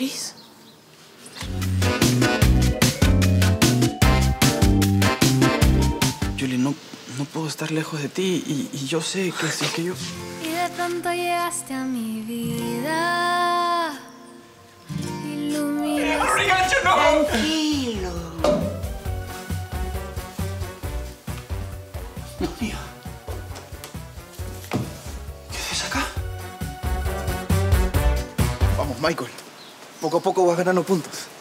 Chris. Julie, no puedo estar lejos de ti y yo sé que sí que yo... Y de pronto llegaste a mi vida. Iluminaste. Tranquilo. Dios mío. ¿Qué haces acá? Vamos, Michael. Poco a poco vas ganando puntos.